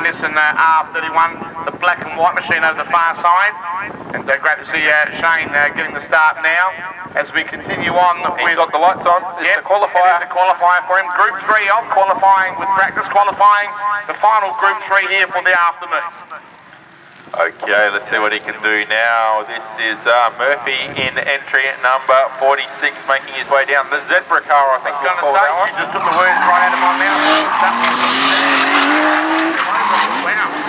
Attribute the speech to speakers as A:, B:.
A: this in R31, the black and white machine over the far side. And great to see Shane getting the start now. As we continue on, we've got the lights on. Yeah, the qualifier. It is a qualifier for him. Group 3 of qualifying with practice qualifying. The final Group 3 here for the afternoon.
B: Okay, let's see what he can do now. This is Murphy in entry at number 46, making his way down. The Zebra car, I think.
A: You just took the words right out of my mouth. Wow.